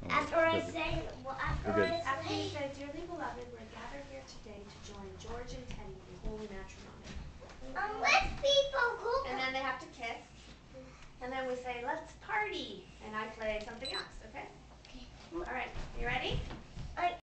After I say, After you say, dearly beloved, we're gathered here today to join George and Teddy in holy matrimony. unless people go. And then they have to kiss. And then we say, let's party. And I play something else, okay? Okay. All right, you ready?